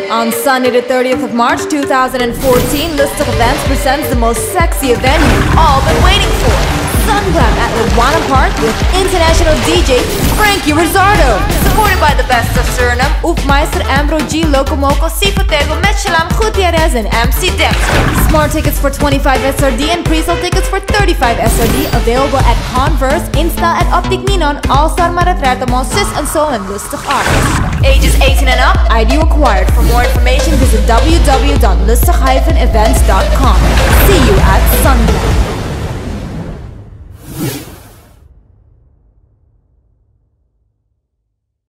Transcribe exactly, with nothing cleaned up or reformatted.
On Sunday the thirtieth of March two thousand fourteen, Lustig Events presents the most sexy event you've all been waiting for. Sunglam at Lewana Park with international D J Frankie Rizzardo. Supported by the best of Suriname, Oefmeister, Ambro G, Locomoco, Sifotego, Metchalam, Gutierrez and M C Dexter. Smart tickets for twenty-five S R D and pre-sale tickets for thirty-five S R D available at Converse, Insta at Optic Ninon, All-Star Maratretamon, Sis and Soul and Lustig Artists. Ages eighteen and up, I D required. For more information, visit w w w dot lustig dash events dot com. See you at Sunglam.